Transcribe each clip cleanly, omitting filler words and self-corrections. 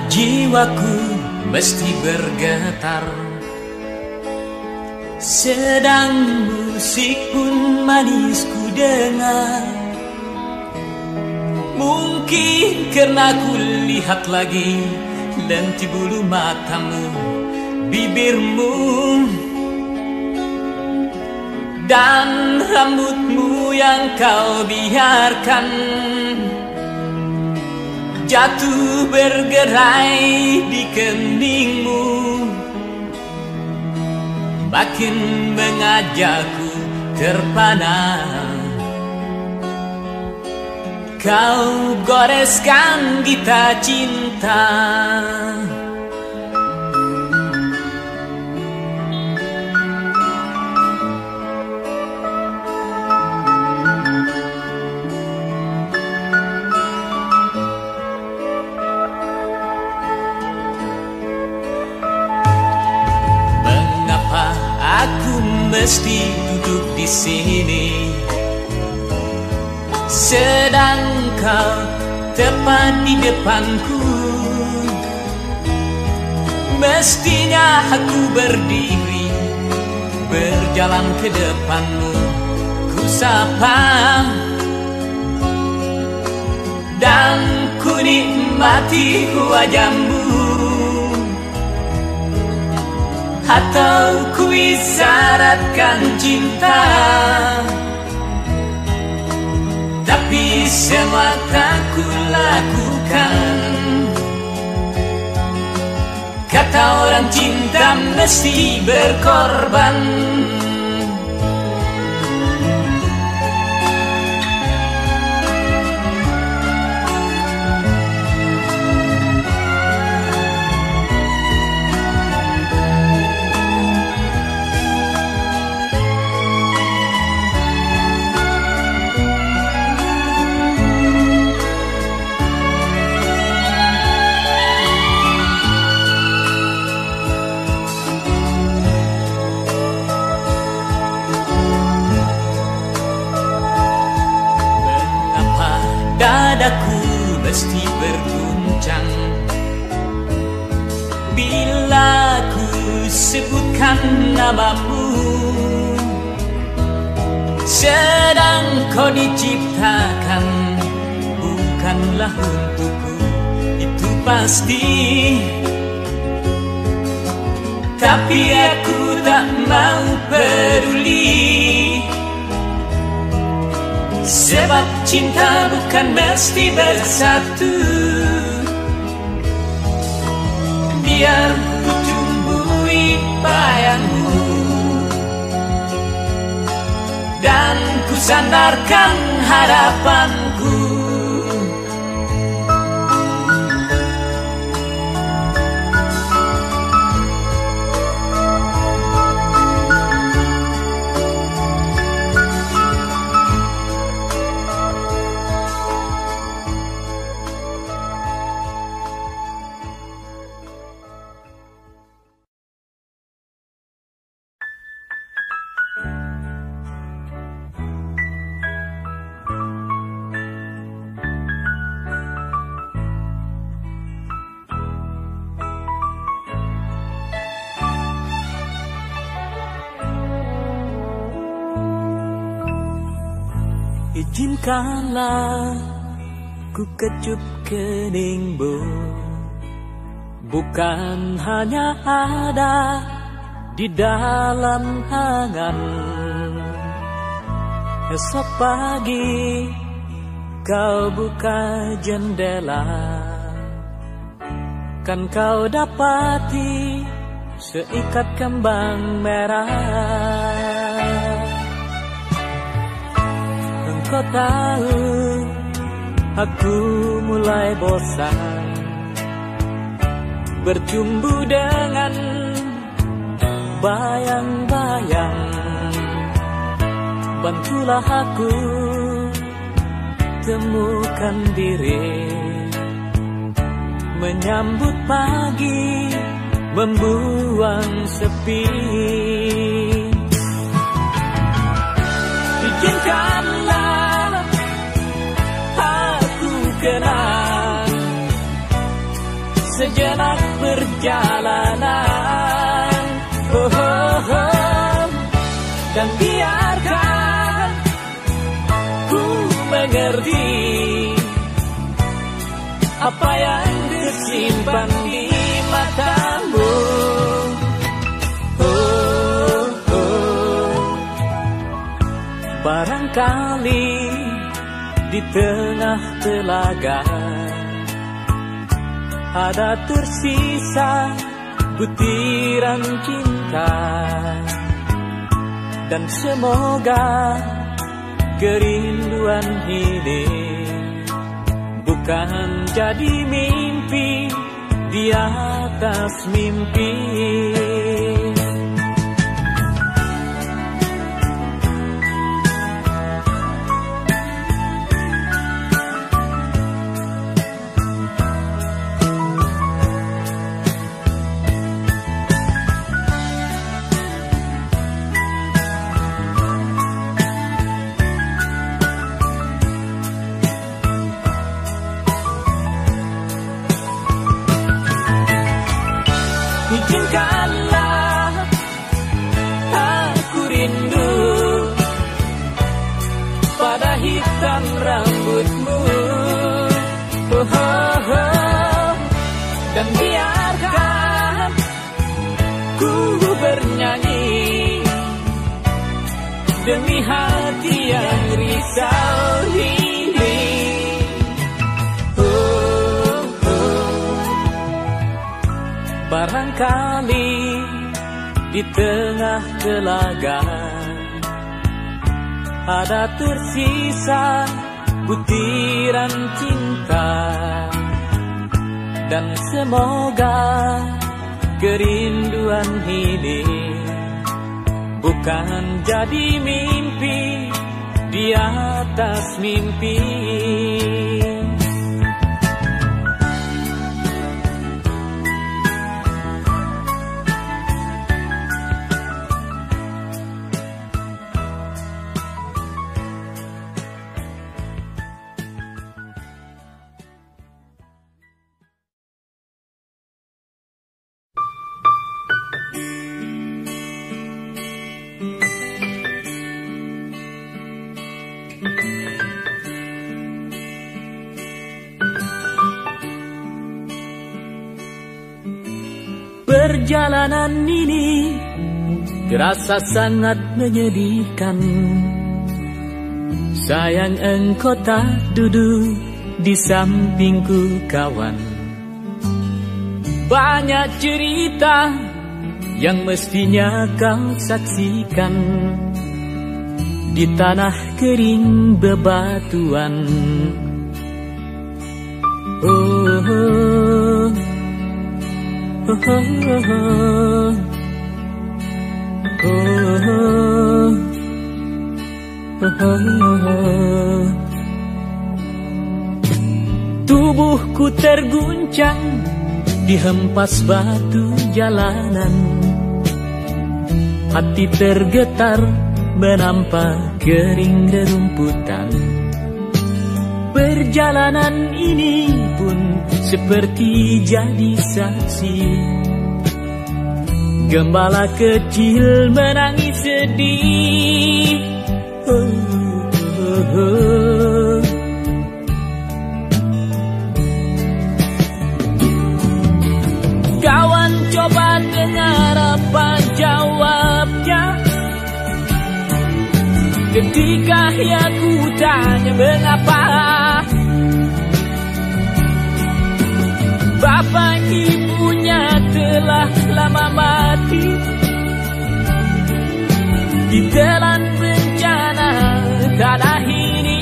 jiwaku mesti bergetar, sedang musik pun manis ku dengar. Mungkin karena ku lihat lagi lenti bulu matamu, bibirmu, dan rambutmu yang kau biarkan jatuh bergerai di keningmu, makin mengajakku terpana. Kau goreskan kita cinta, mengapa aku mesti duduk di sini sedang kau tepat di depanku? Mestinya aku berdiri berjalan ke depanmu, ku sapa dan ku nikmati wajahmu, atau ku isyaratkan cinta. Tapi semua tak ku lakukan, kata orang cinta mesti berkorban. Dadaku mesti berguncang bila ku sebutkan namamu, sedang kau diciptakan bukanlah untukku, itu pasti. Tapi aku tak mau peduli, sebab cinta bukan mesti bersatu. Biar ku tumbuhi bayangmu dan ku sandarkan harapanku. Izinkanlah ku kecup keningmu, bukan hanya ada di dalam angan. Esok pagi kau buka jendela, kan kau dapati seikat kembang merah. Kau tahu aku mulai bosan bercumbu dengan bayang-bayang. Bantulah aku temukan diri, menyambut pagi, membuang sepi. Izinkanlah aku kenal perjalanan. Oh, oh, oh. Dan biarkan ku mengerti apa yang tersimpan di matamu. Oh, oh. Barangkali di tengah telaga ada tersisa butiran cinta, dan semoga kerinduan ini bukan jadi mimpi di atas mimpi. Izinkanlah aku rindu pada hitam rambutmu. Oh, oh, oh. Dan biarkan ku bernyanyi demi hati yang risau ini. Barangkali di tengah telaga ada tersisa butiran cinta, dan semoga kerinduan ini bukan jadi mimpi di atas mimpi. Perjalanan ini terasa sangat menyedihkan. Sayang engkau tak duduk di sampingku kawan. Banyak cerita yang mestinya kau saksikan di tanah kering bebatuan. Oh, oh. Oh, oh, oh. Oh, oh, oh. Tubuhku terguncang dihempas batu jalanan. Hati tergetar menampak kering rerumputan. Perjalanan ini pun seperti jadi saksi. Gembala kecil menangis sedih. Oh, oh, oh. Kawan coba dengar apa jawabnya ketika aku tanya mengapa. Bapak ibunya telah lama mati ditelan bencana tanah ini.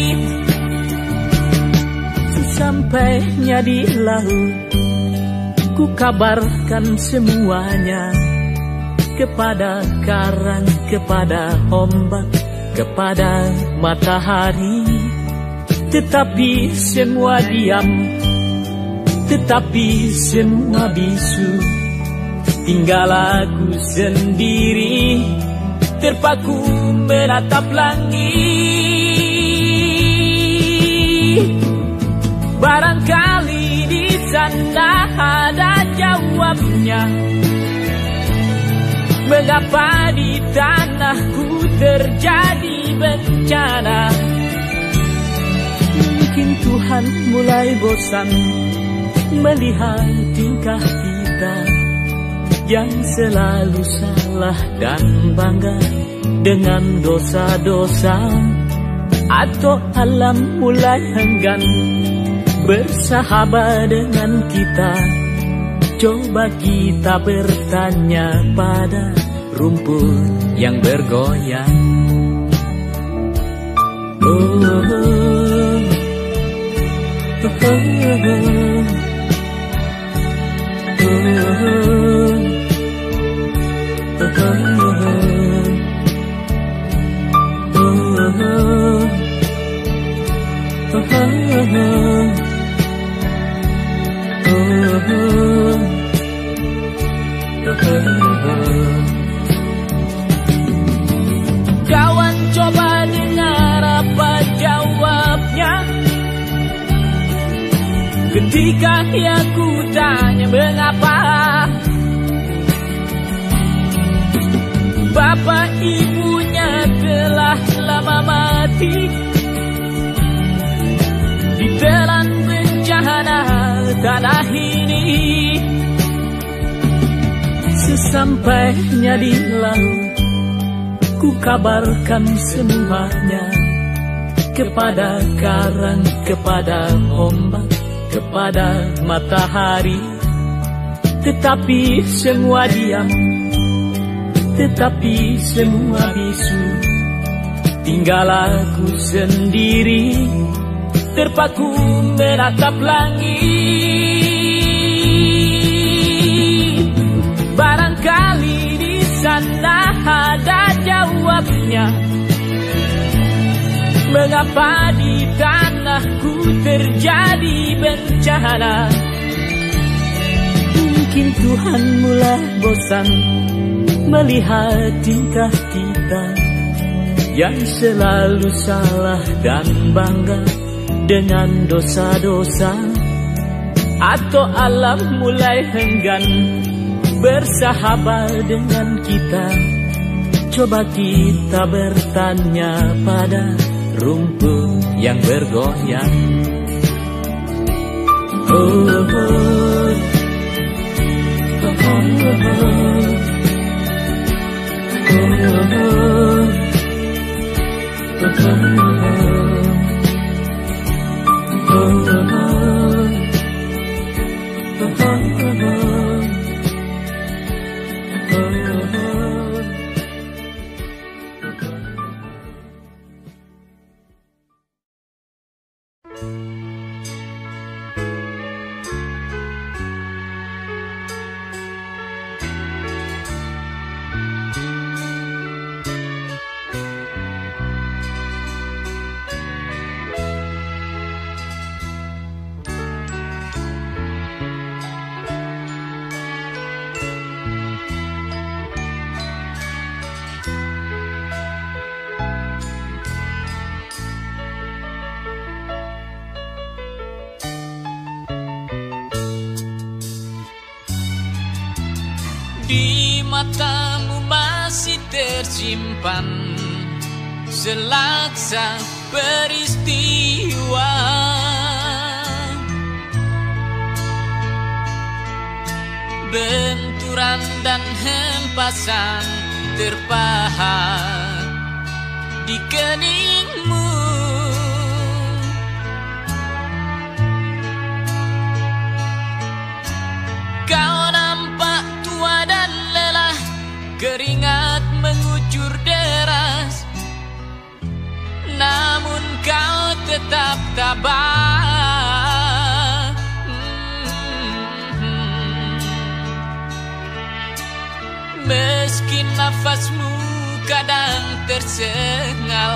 Sesampainya di laut, ku kabarkan semuanya kepada karang, kepada ombak, kepada matahari. Tetapi semua diam, tetapi semua bisu. Tinggal aku sendiri terpaku menatap langit. Barangkali di sana ada jauh jawabnya. Mengapa di tanahku terjadi bencana? Mungkin Tuhan mulai bosan melihat tingkah kita yang selalu salah dan bangga dengan dosa-dosa. Atau alam mulai enggan bersahabat dengan kita. Coba kita bertanya pada rumput yang bergoyang. Kawan, coba dengar apa jawabnya ketika aku tanya mengapa. Bapak ibunya telah lama mati ditelan bencana tanah ini. Sesampainya di laut, ku kabarkan semuanya kepada karang, kepada ombak, kepada matahari. Tetapi semua diam, tetapi semua bisu. Tinggal aku sendiri terpaku menatap langit. Barangkali di sana ada jawabnya. Mengapa di tanahku terjadi bencana? Mungkin Tuhan mulai bosan melihat tingkah kita yang selalu salah dan bangga dengan dosa-dosa. Atau alam mulai enggan bersahabat dengan kita. Coba kita bertanya pada rumput yang bergoyang. Di matamu masih tersimpan selaksa peristiwa. Benturan dan hempasan terpahat di keningmu. Kau nampak tua dan lelah, keringat mengucur deras, namun kau tetap tabah. Meski nafasmu kadang tersengal,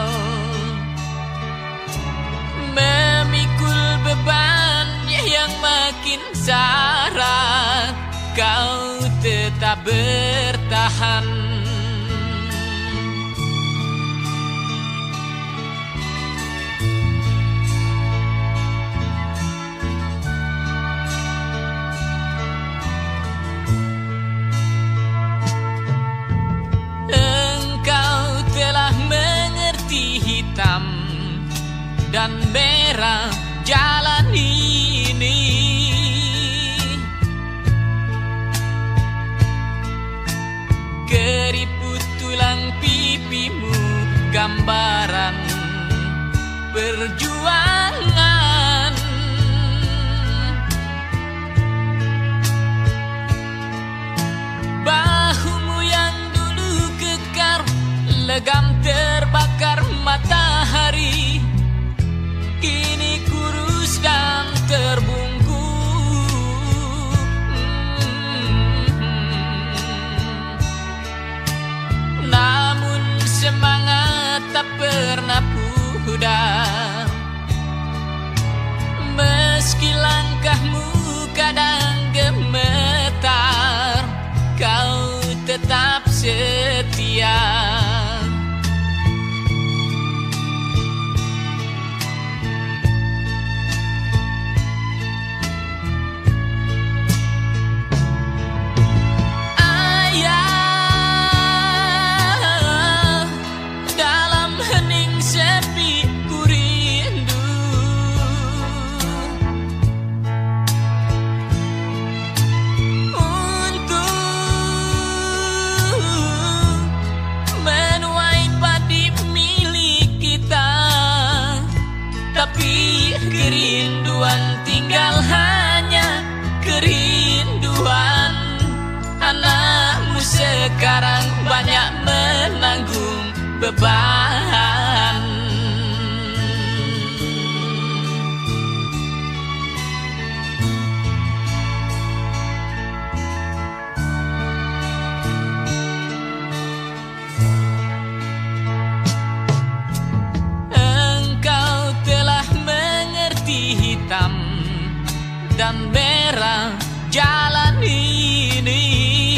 memikul beban yang makin syarat, kau tetap bertahan. dan merah jalan ini. Keriput tulang pipimu gambaran perjuangan. Bahumu yang dulu kekar legam terbakar matahari, kini kurus dan terbungkus. Namun semangat tak pernah pudar, meski langkahmu kadang gemetar, kau tetap setia. Kerinduan tinggal hanya kerinduan. Anakmu sekarang banyak menanggung beban. Hitam dan merah jalan ini.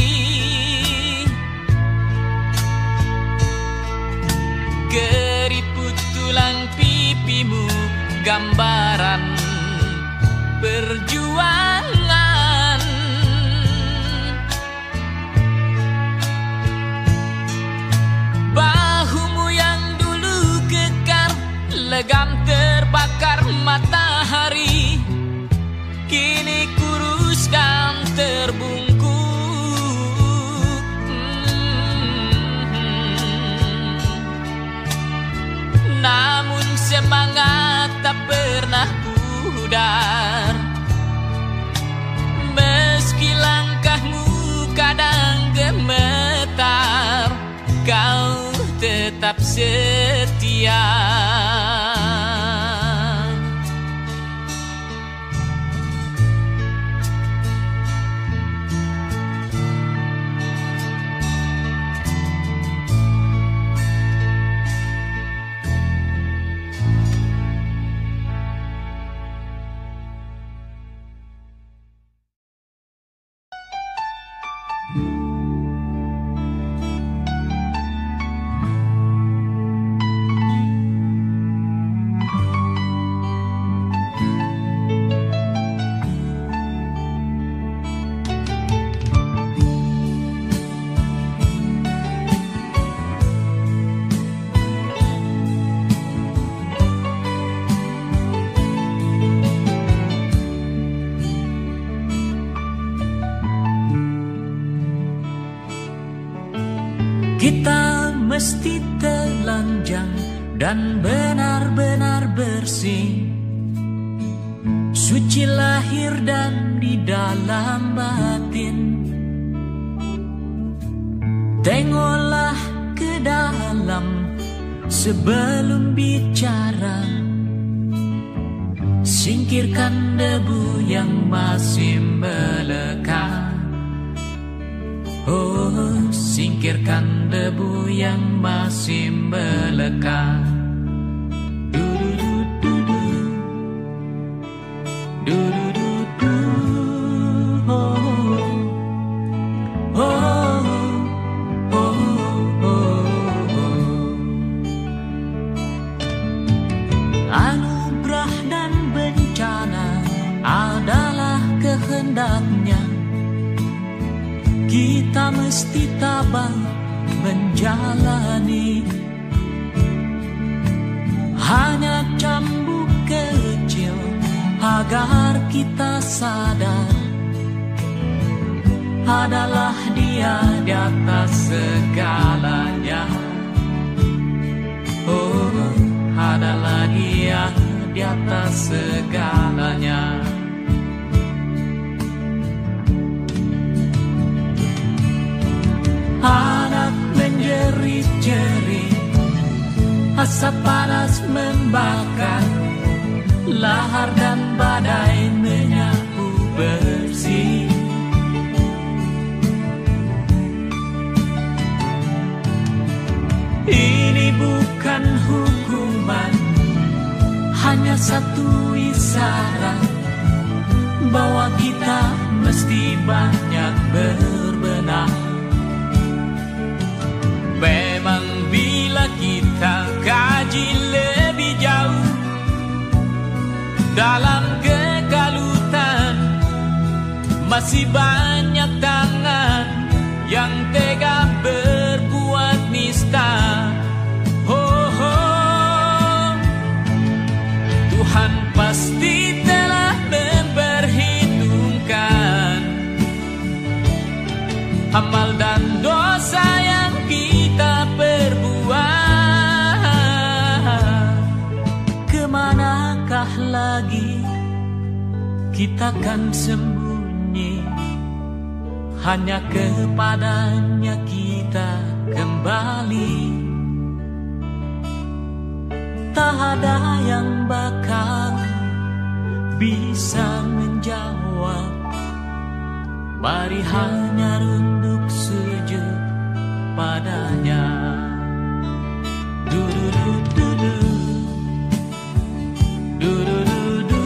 Keriput tulang pipimu gambaran perjuangan. Bahumu yang dulu kekar legam terbakar matahari, kini kurus dan terbungkus. Namun semangat tak pernah pudar, meski langkahmu kadang gemetar, kau tetap setia. Kita mesti telanjang dan benar-benar bersih, suci lahir dan di dalam batin. Tengoklah ke dalam sebelum bicara, singkirkan debu yang masih melekat. Oh, singkirkan debu yang masih melekat. Anugerah dan bencana adalah kehendaknya. Kita mesti tabah menjalani. Hanya cambuk agar kita sadar adalah Dia di atas segalanya. Oh, adalah Dia di atas segalanya. Anak menjerit-jerit, asap panas membakar, lahar dan badai menyapu bersih. Ini bukan hukuman, hanya satu isyarat bahwa kita mesti banyak berbenah. Memang bila kita kaji lebih jauh dalam kekalutan, masih banyak tangan yang tega berbuat nista. Oh, oh. Tuhan pasti telah memperhitungkan amal dan dosa yang kita perbuat. Kemanakah lagi kita kan sembunyi? Hanya kepadanya kita kembali. Tak ada yang bakal bisa menjawab. Mari hanya runduk sujud padanya. Du-du-du-du-du, du-du-du-du,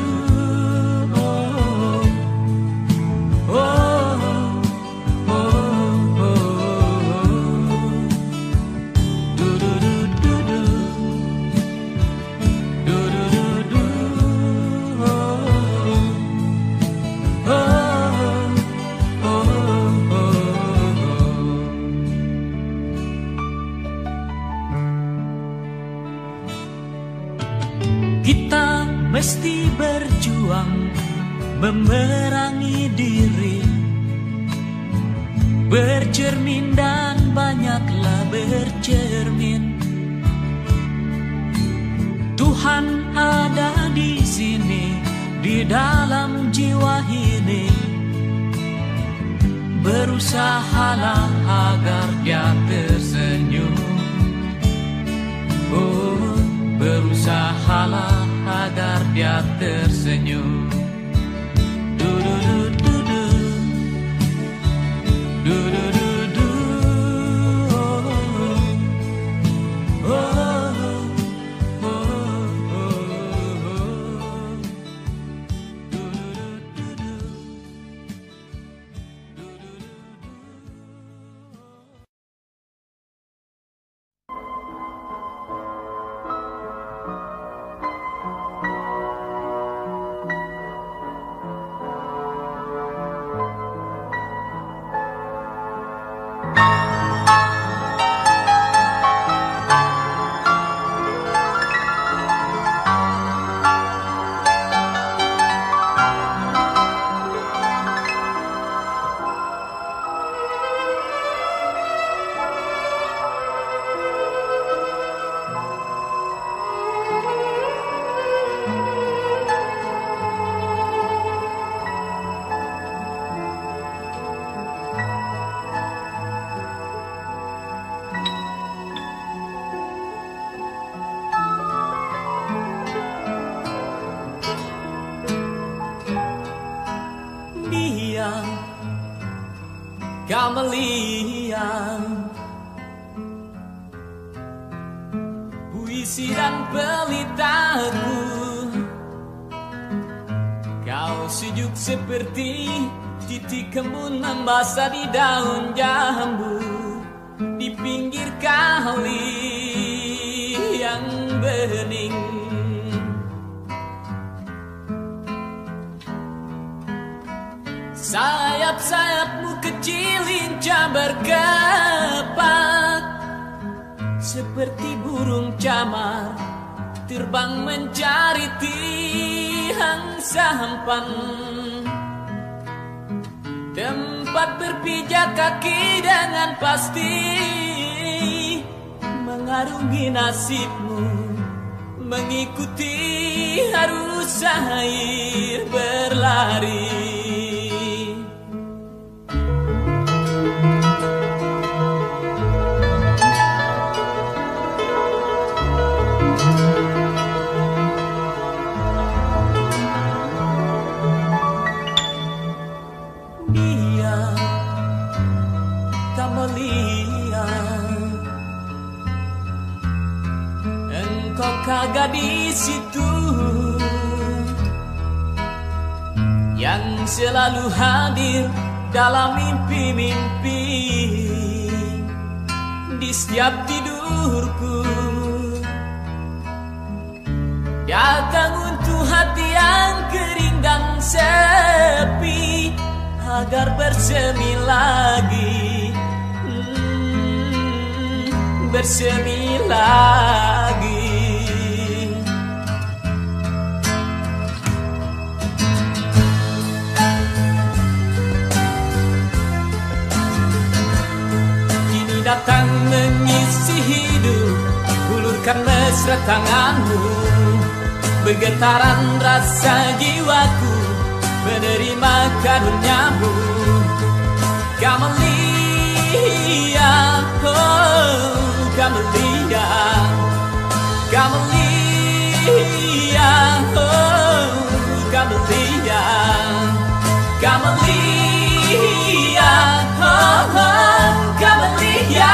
oh, oh, oh, oh, oh. Du-du-du-du-du, du-du-du-du, oh, oh. Kita mesti berjuang memerangi diri, bercermin dan banyaklah bercermin. Tuhan ada di sini, di dalam jiwa ini. Berusahalah agar Dia tersenyum. Oh, berusahalah agar Dia tersenyum. Du-du-du-du-du, du-du-du-du, oh, oh, oh, oh, oh. Du-du-du-du-du. Kamelia, puisi dan pelitaku. Kau sejuk seperti titik embun membasah di daun jambu, di pinggir kali yang bening. Sayap-sayapmu kecil lincah berkepak, seperti burung camar terbang mencari tiang sampan, tempat berpijak kaki dengan pasti, mengarungi nasibmu, mengikuti arus air berlari. Dia tak melihat engkau kagak di situ, yang selalu hadir dalam mimpi-mimpi di setiap tidurku, datang untuk hati yang kering dan sepi agar bersemi lagi, bersemi lagi. Kini datang mengisi hidup, ulurkan mesra tanganmu, bergetaran rasa jiwaku menerima karuniamu. Camelia, oh Camelia, Camelia, oh Camelia, Camelia, oh Camelia.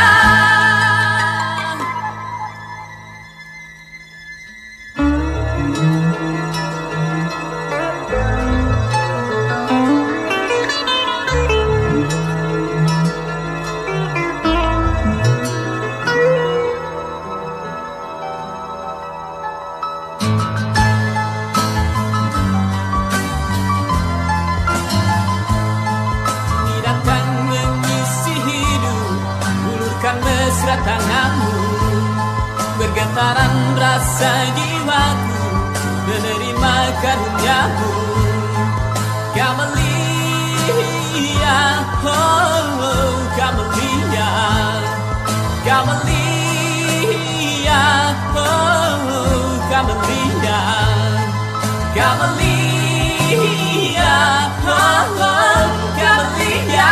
Mesra tanganmu, bergetaran rasa jiwaku menerima karuniamu. Camelia, oh Camelia, Camelia, oh Camelia, Camelia, oh Camelia.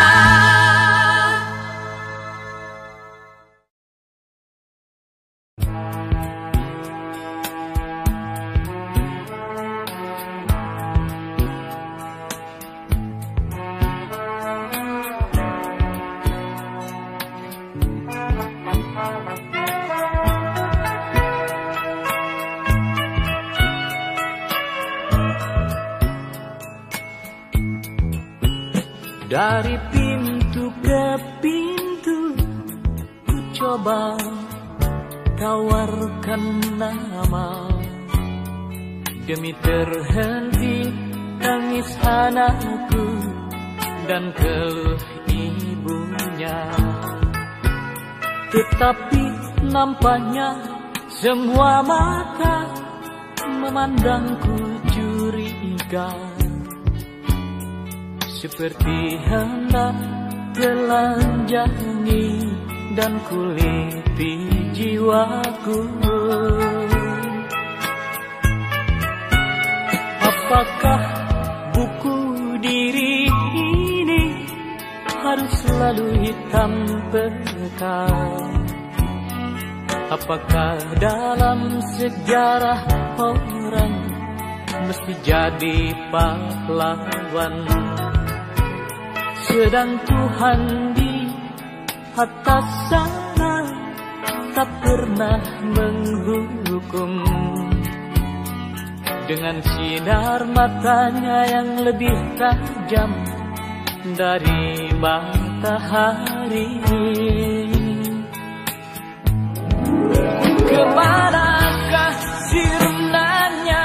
Dari pintu ke pintu ku coba tawarkan nama, demi terhenti tangis anakku dan keluh ibunya. Tetapi nampaknya semua mata memandangku curiga, seperti hendak telanjangi dan kuliti jiwaku. Apakah buku diri ini harus selalu hitam pekat? Apakah dalam sejarah orang mesti jadi pahlawan? Sedang Tuhan di atas sana tak pernah menghukum, dengan sinar matanya yang lebih tajam dari matahari. Kemanakah sirnanya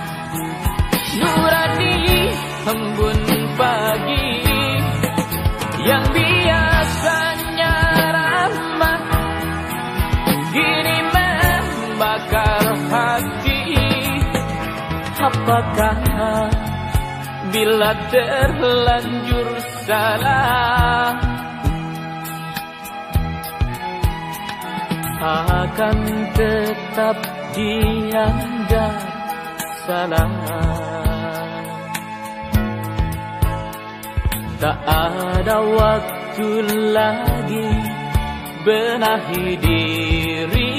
nurani embun pagi yang biasanya ramah, kini membakar hati. Apakah bila terlanjur salah akan tetap dianggap salah? Tak ada waktu lagi benahi diri,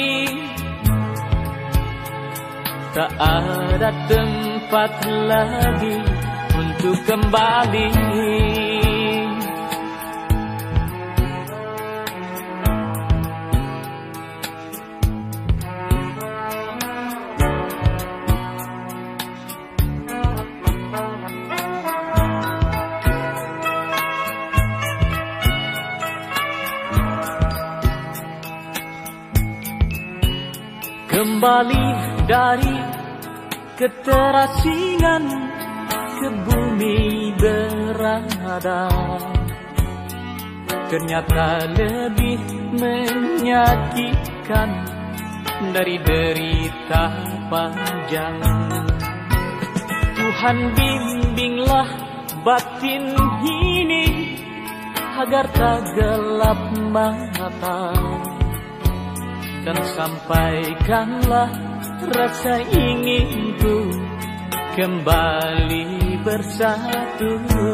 tak ada tempat lagi untuk kembali. Kembali dari keterasingan ke bumi berada, ternyata lebih menyakitkan dari derita panjang. Tuhan bimbinglah batin ini agar tak gelap mata, dan sampaikanlah rasa inginku kembali bersatu.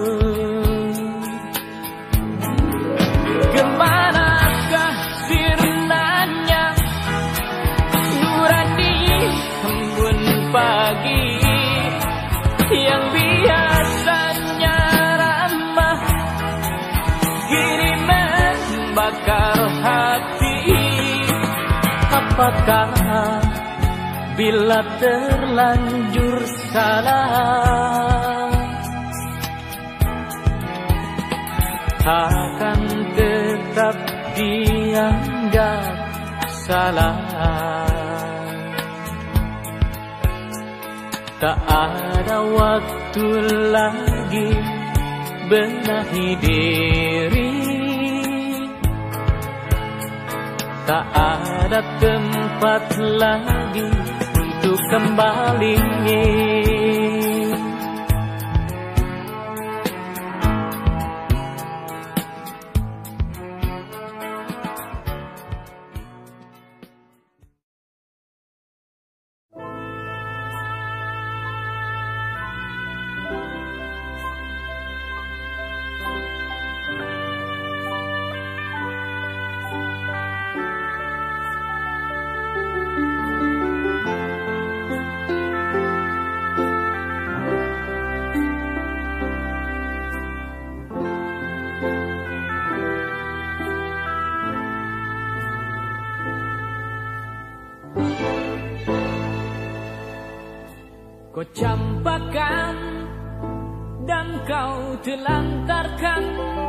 Kemanakah sirnanya nurani embun pagi yang biasanya ramah, kini membakar hati? Apakah bila terlanjur salah akan tetap dianggap salah? Tak ada waktu lagi benahi diri, tak ada tempat lagi untuk kembali. Kau campakkan dan kau telantarkan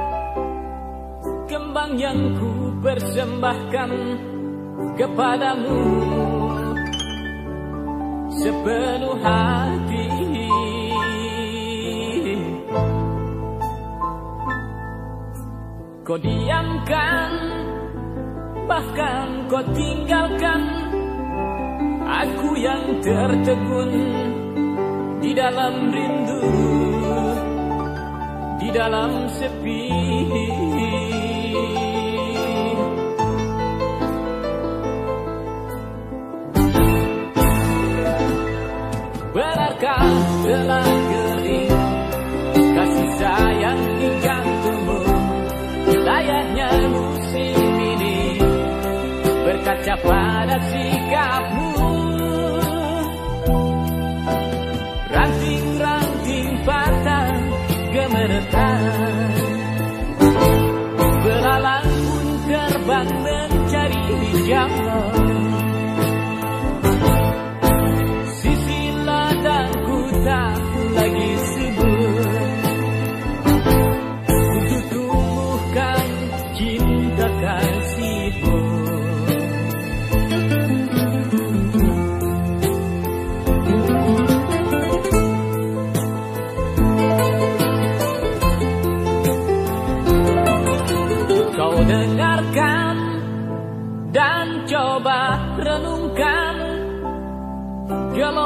kembang yang ku persembahkan kepadamu sepenuh hati. Kau diamkan, bahkan kau tinggalkan aku yang tertegun di dalam rindu, di dalam sepi. Benarkah telah kering kasih sayang di jantungmu? Layaknya musim ini berkaca pada sikapmu. Ranting-ranting patah gemeretan, belalang pun terbang mencari jalan. Sisi ladangku tak lagi subur untuk tumbuhkan cinta kasihmu.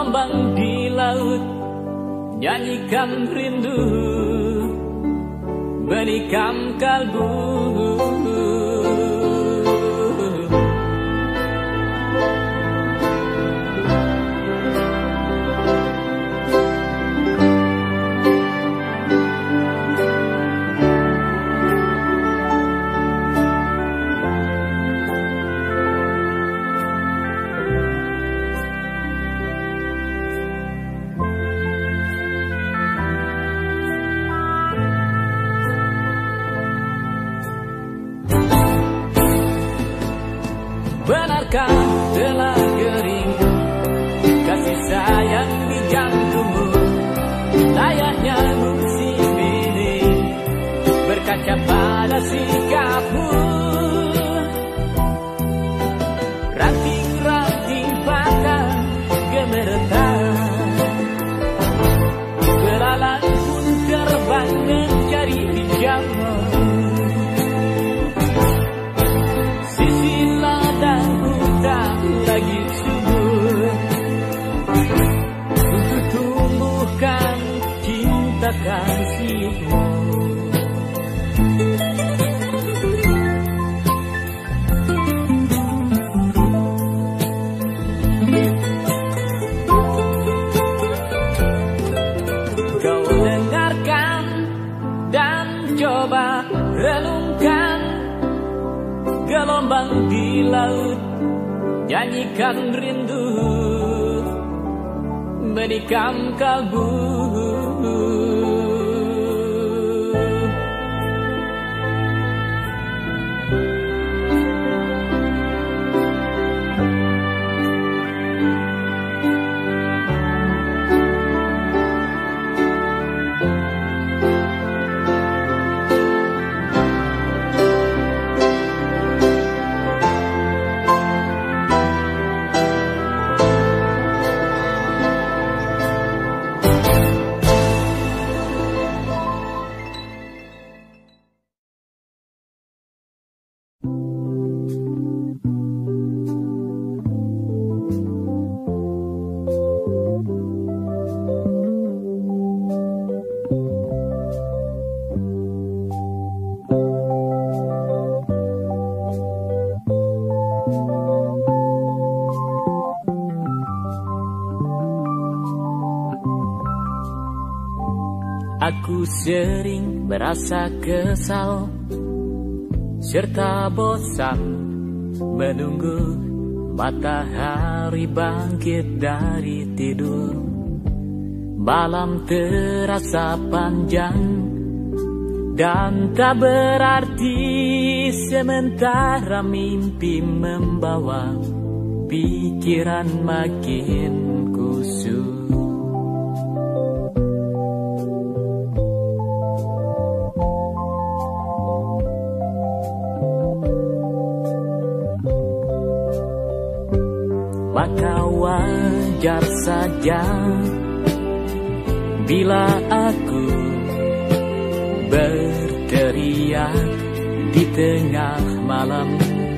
gelombang di laut, nyanyikan rindu, menikam kalbu. Benarkah telah kering kasih sayang di jantungmu? Layaknya musim ini berkaca pada sikapmu. Ranting-ranting patah gemeretan, belalang pun terbang mencari pinjaman. Lagi subur untuk tumbuhkan cinta kasihmu. Kau dengarkan dan coba renungkan gelombang di laut, nyanyikan rindu, menikam kalbu. Aku sering merasa kesal serta bosan menunggu matahari bangkit dari tidur. Malam terasa panjang dan tak berarti sementara mimpi membawa pikiran makin kusut. Maka wajar saja bila aku berteriak di tengah malam.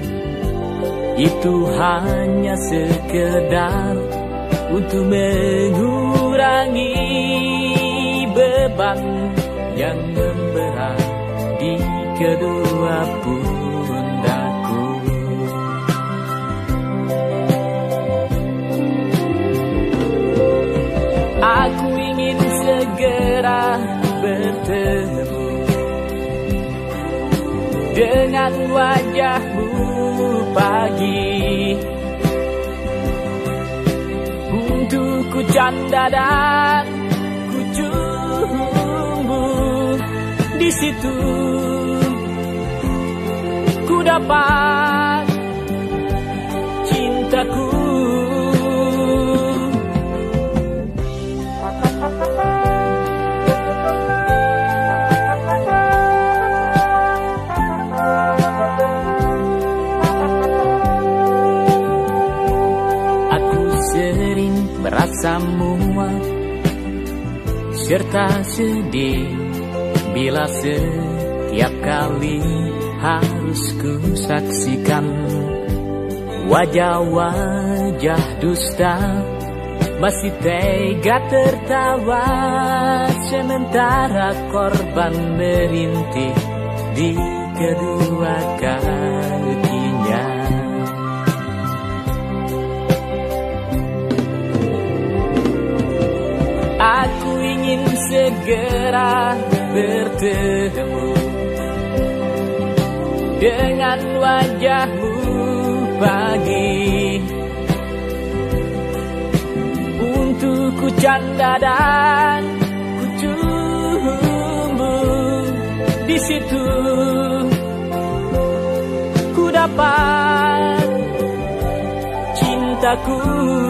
Itu hanya sekedar untuk mengurangi beban yang memberat di kedua pundakku. Aku ingin segera bertemu dengan wajahmu pagi, untuk ku canda dan ku jumbu. Di situ ku dapat cintaku. Merasa muak serta sedih bila setiap kali harus ku saksikan wajah-wajah dusta masih tega tertawa sementara korban merintih di kedua kakinya. Aku ingin segera bertemu dengan wajahmu pagi, untuk ku canda dan ku tumbuh di situ. Ku dapat cintaku.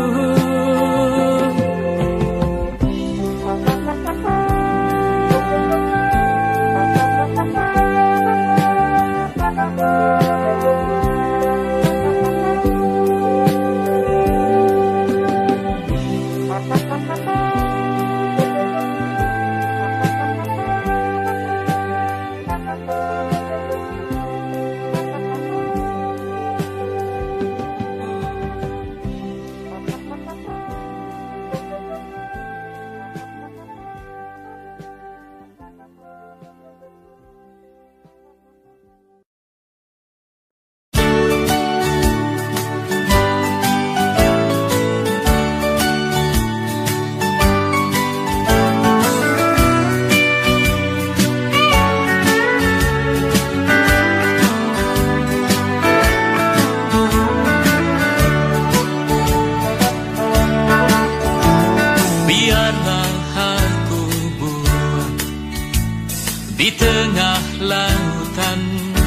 Di tengah lautan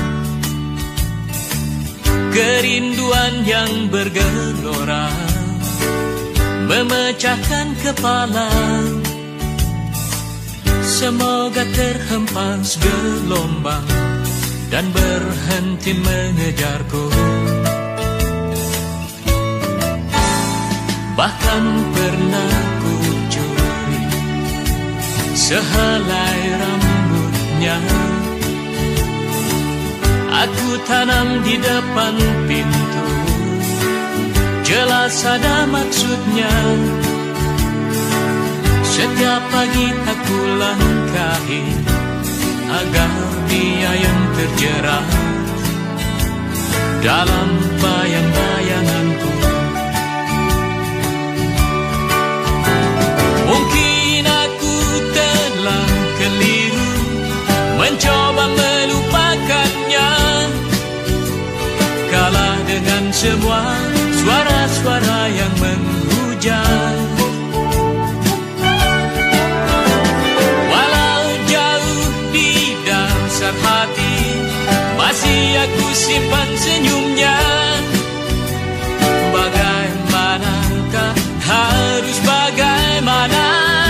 kerinduan yang bergelora, memecahkan kepala. Semoga terhempas gelombang dan berhenti mengejarku. Bahkan pernah ku curi sehelai rambutnya, aku tanam di depan pintu, jelas ada maksudnya. Setiap pagi aku langkahi agar dia yang terjerat dalam bayang-bayanganku. Mungkin aku telah keliru mencoba melupakannya, kalah dengan semua suara-suara yang menghujat. Walau jauh di dasar hati, masih aku simpan senyumnya. Bagaimanakah, harus bagaimana?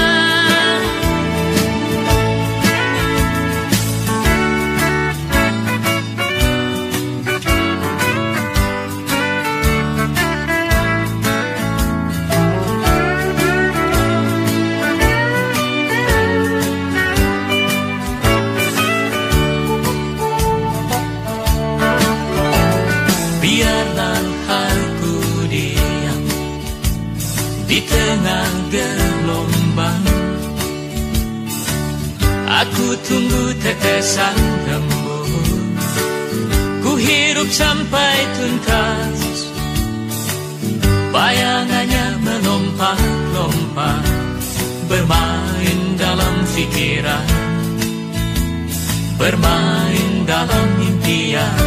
Biarlah aku diam di tengah gelombang, aku tunggu tetesan embun, ku hirup sampai tuntas. Bayangannya melompat-lompat, bermain dalam pikiran, bermain dalam impian.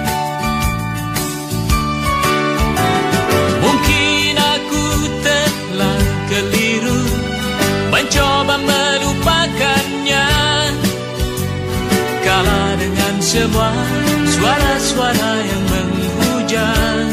Mungkin aku telah keliru mencoba melupakannya, kalah dengan semua suara-suara yang menghujat.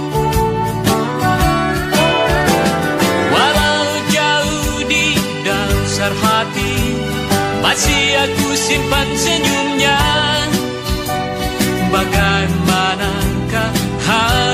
Walau jauh di dasar hati, masih aku simpan senyumnya. Bagaimanakah